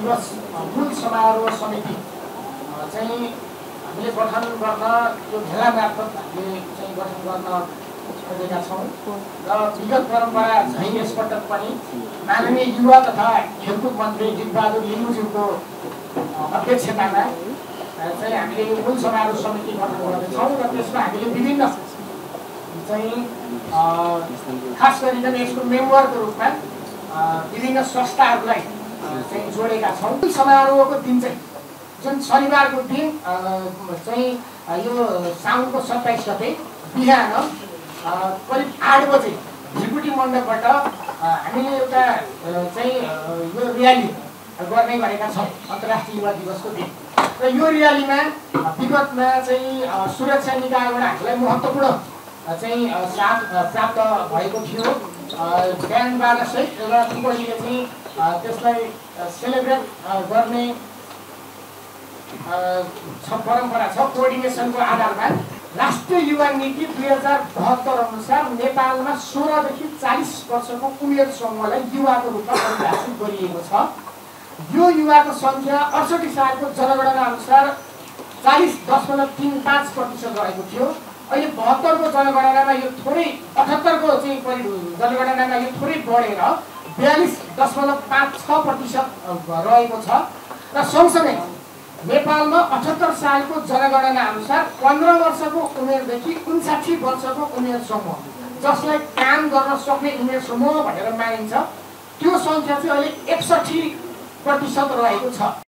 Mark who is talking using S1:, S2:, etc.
S1: दिवस मूल समारोह समिति चाहिँ हामीले गठन गर्न यो भेला मार्फत हामीले चाहिँ गठन गर्न खोजेका छौँ र विगत परम्परा झैँ यसपटक पनि माननीय युवा तथा खेलकुद मन्त्री जितबहादुर लिम्बुज्यूको अध्यक्षतामा चाहिँ हामीले यो मूल समारोह समिति गठन गर्दैछौँ र त्यसमा हामीले विभिन्न चाहिँ खास गरिकन यसको मेम्बरको रूपमा विभिन्न संस्थाहरूलाई चाहिँ जोडेका छौँ। मूल समारोहको दिन चाहिँ जुन शनिबारको दिन चाहिँ यो साउनको 27 गते बिहान करिब 8 बजे झिकुटी मण्डपबाट हामीले एउटा चाहिँ यो र्याली गर्ने गरेका छौँ अन्तर्राष्ट्रिय युवा दिवसको दिन र यो र्यालीमा विगतमा चाहिँ सुरक्षा निकायबाट हामीलाई महत्त्वपूर्ण चाहिँ साथ प्राप्त भएको थियो। ब्यान्ड बाजासहित र टुकडीले चाहिँ त्यसलाई सेलिब्रेट गर्ने परम्परा छ। कोअर्डिनेसनको आधारमा राष्ट्रिय युवा नीति 2072 अनुसार नेपालमा 16 देखि 40 वर्षको उमेर समूहलाई युवाको रूपमा परिभाषित गरिएको छ। यो युवाको सङ्ख्या 68 सालको जनगणना अनुसार 40.35% रहेको थियो। अहिले 72 को जनगणनामा यो थोरै 78 को चाहिँ जनगणनामा यो थोरै बढेर 42.56% रहेको छ र सँगसँगै नेपालमा 78 सालको जनगणना अनुसार 15 वर्षको उमेरदेखि 59 वर्षको उमेर समूह जसलाई काम गर्न सक्ने उमेर समूह भनेर मानिन्छ त्यो सङ्ख्या चाहिँ अहिले 61% रहेको छ।